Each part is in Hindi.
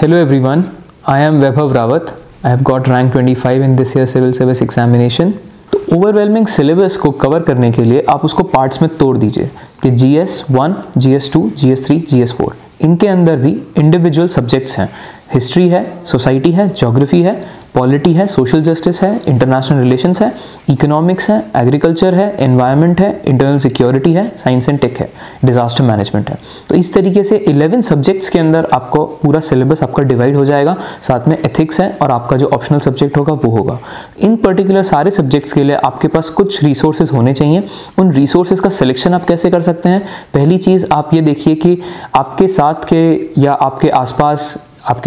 Hello everyone, I am Vaibhav Rawat. I have got rank 25 in this year civil service examination. तो ओवरवेलमिंग सिलेबस को कवर करने के लिए आप उसको पार्ट्स में तोड़ दीजिए कि GS1, GS2, GS3, GS4 इनके अंदर भी इंडिविजुअल सब्जेक्ट्स हैं। हिस्ट्री है, सोसाइटी है, ज्योग्राफी है, पॉलिटी है, सोशल जस्टिस है, इंटरनेशनल रिलेशंस है, इकोनॉमिक्स है, एग्रीकल्चर है, एनवायरनमेंट है, इंटरनल सिक्योरिटी है, साइंस एंड टेक है, डिजास्टर मैनेजमेंट है। तो इस तरीके से 11 सब्जेक्ट्स के अंदर आपको पूरा सिलेबस आपका डिवाइड हो जाएगा। साथ में एथिक्स है और आपका जो ऑप्शनल सब्जेक्ट होगा वो होगा। इन पर्टिकुलर सारे सब्जेक्ट्स के लिए आपके पास कुछ रिसोर्सेज होने चाहिए। उन रिसोर्सेज का सिलेक्शन आप कैसे कर सकते हैं? पहली चीज़ आप ये देखिए कि आपके साथ के या आपके आसपास आपके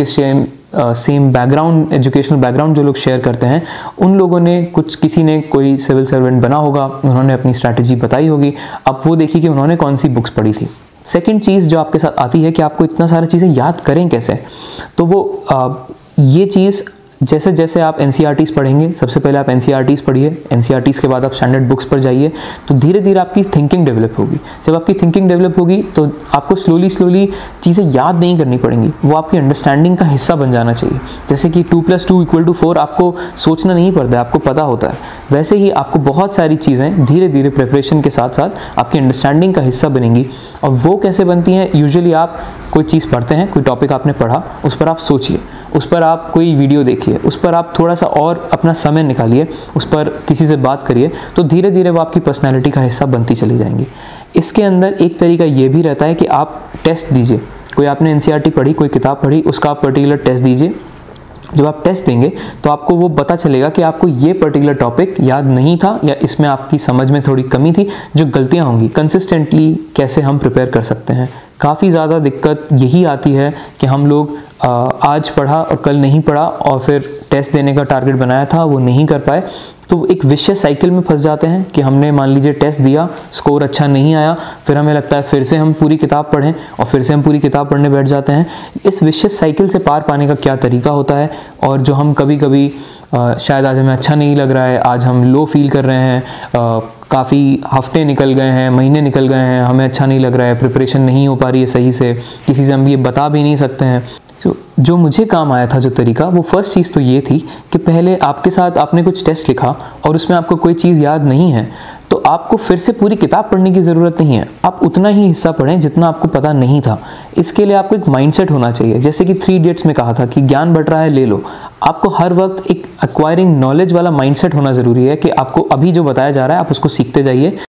सेम बैकग्राउंड, एजुकेशनल बैकग्राउंड जो लोग शेयर करते हैं, उन लोगों ने किसी ने कोई सिविल सर्वेंट बना होगा, उन्होंने अपनी स्ट्रैटेजी बताई होगी। अब वो देखिए कि उन्होंने कौन सी बुक्स पढ़ी थी। सेकंड चीज़ जो आपके साथ आती है कि आपको इतना सारी चीज़ें याद करें कैसे, तो वो ये चीज़ जैसे जैसे आप NCERTs पढ़ेंगे, सबसे पहले आप NCERTs पढ़िए, NCERTs के बाद आप स्टैंडर्ड बुक्स पर जाइए, तो धीरे धीरे आपकी थिंकिंग डेवलप होगी। जब आपकी थिंकिंग डेवलप होगी तो आपको स्लोली चीज़ें याद नहीं करनी पड़ेंगी, वो आपकी अंडरस्टैंडिंग का हिस्सा बन जाना चाहिए। जैसे कि 2 + 2 = 4 आपको सोचना नहीं पड़ता है, आपको पता होता है। वैसे ही आपको बहुत सारी चीज़ें धीरे धीरे प्रिपरेशन के साथ साथ आपकी अंडरस्टैंडिंग का हिस्सा बनेंगी। और वो कैसे बनती हैं? यूजुअली आप कोई चीज़ पढ़ते हैं, कोई टॉपिक आपने पढ़ा, उस पर आप सोचिए, उस पर आप कोई वीडियो देखिए, उस पर आप थोड़ा सा और अपना समय निकालिए, उस पर किसी से बात करिए, तो धीरे धीरे वो आपकी पर्सनैलिटी का हिस्सा बनती चली जाएंगी। इसके अंदर एक तरीका ये भी रहता है कि आप टेस्ट दीजिए। कोई आपने NCERT पढ़ी, कोई किताब पढ़ी, उसका आप पर्टिकुलर टेस्ट दीजिए। जब आप टेस्ट देंगे तो आपको वो पता चलेगा कि आपको ये पर्टिकुलर टॉपिक याद नहीं था या इसमें आपकी समझ में थोड़ी कमी थी। जो गलतियाँ होंगी कंसिस्टेंटली कैसे हम प्रिपेयर कर सकते हैं। काफ़ी ज़्यादा दिक्कत यही आती है कि हम लोग आज पढ़ा और कल नहीं पढ़ा और फिर टेस्ट देने का टारगेट बनाया था वो नहीं कर पाए, तो एक विशियस साइकिल में फंस जाते हैं कि हमने मान लीजिए टेस्ट दिया, स्कोर अच्छा नहीं आया, फिर हमें लगता है फिर से हम पूरी किताब पढ़ें और फिर से हम पूरी किताब पढ़ने बैठ जाते हैं। इस विशियस साइकिल से पार पाने का क्या तरीका होता है? और जो हम कभी कभी शायद आज हमें अच्छा नहीं लग रहा है, आज हम लो फील कर रहे हैं, काफ़ी हफ्ते निकल गए हैं, महीने निकल गए हैं, हमें अच्छा नहीं लग रहा है, प्रिपरेशन नहीं हो पा रही है सही से, किसी से हम ये बता भी नहीं सकते हैं। जो मुझे काम आया था जो तरीका, वो फर्स्ट चीज़ तो ये थी कि पहले आपके साथ आपने कुछ टेस्ट लिखा और उसमें आपको कोई चीज़ याद नहीं है, तो आपको फिर से पूरी किताब पढ़ने की ज़रूरत नहीं है। आप उतना ही हिस्सा पढ़ें जितना आपको पता नहीं था। इसके लिए आपको एक माइंडसेट होना चाहिए। जैसे कि 3 इडियट्स में कहा था कि ज्ञान बट रहा है, ले लो। आपको हर वक्त एक एक्वायरिंग नॉलेज वाला माइंडसेट होना ज़रूरी है कि आपको अभी जो बताया जा रहा है आप उसको सीखते जाइए।